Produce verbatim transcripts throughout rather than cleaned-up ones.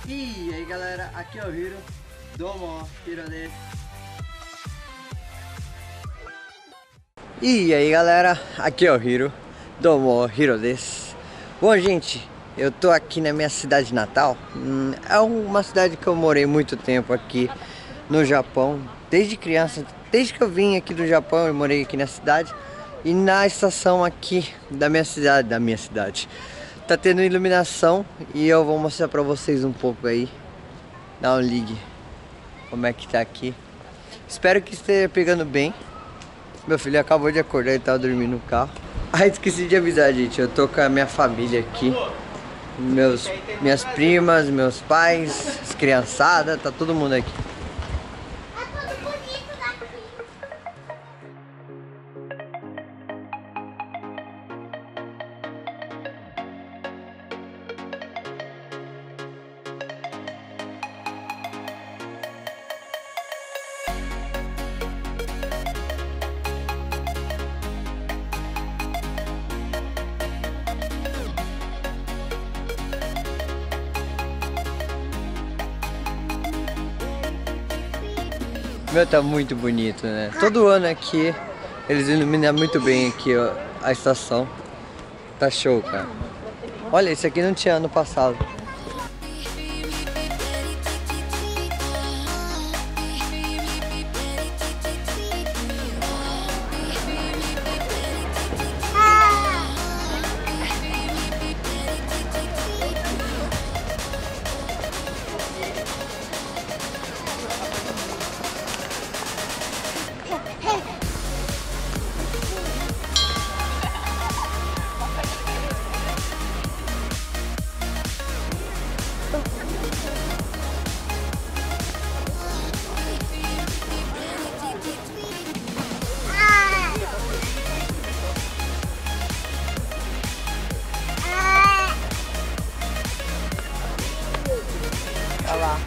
E aí galera, aqui é o Hiro, Domo Hiro desu. E aí galera, aqui é o Hiro, Domo Hiro desu. Bom gente, eu tô aqui na minha cidade natal. hum, É uma cidade que eu morei muito tempo aqui no Japão. Desde criança, desde que eu vim aqui do Japão eu morei aqui na cidade. E na estação aqui da minha cidade, da minha cidade tá tendo iluminação e eu vou mostrar pra vocês um pouco aí. Dá um ligue como é que tá aqui. Espero que esteja pegando bem. Meu filho acabou de acordar e tava dormindo no carro. Ah, esqueci de avisar, gente, eu tô com a minha família aqui. Meus, minhas primas, meus pais, as criançadas, tá todo mundo aqui. Meu, tá muito bonito, né? Todo ano aqui eles iluminam muito bem aqui, ó, a estação. Tá show, cara. Olha, isso aqui não tinha ano passado. Olha lá.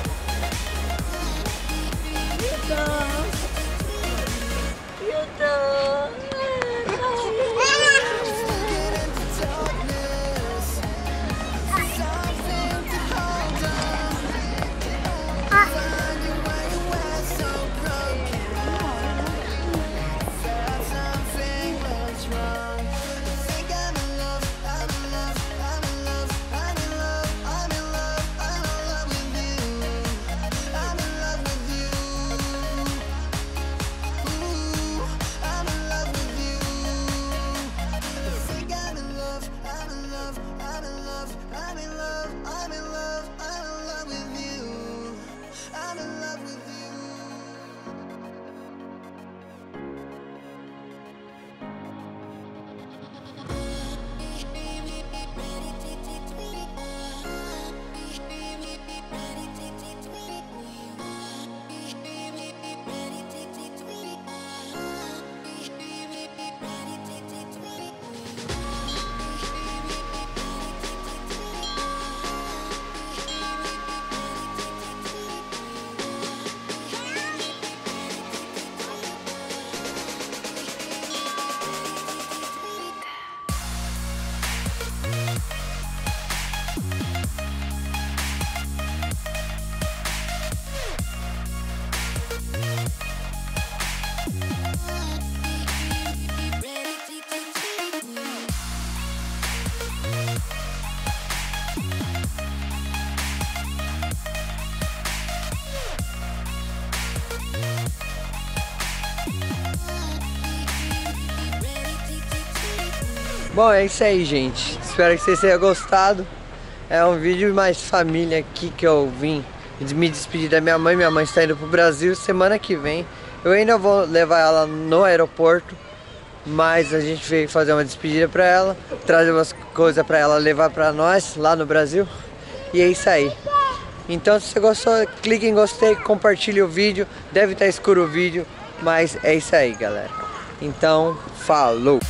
Bom, é isso aí, gente. Espero que vocês tenham gostado. É um vídeo mais família aqui que eu vim me despedir da minha mãe. Minha mãe está indo pro Brasil semana que vem. Eu ainda vou levar ela no aeroporto, mas a gente veio fazer uma despedida pra ela, trazer umas coisas pra ela levar pra nós lá no Brasil. E é isso aí. Então, se você gostou, clique em gostei, compartilhe o vídeo. Deve estar escuro o vídeo, mas é isso aí, galera. Então, falou!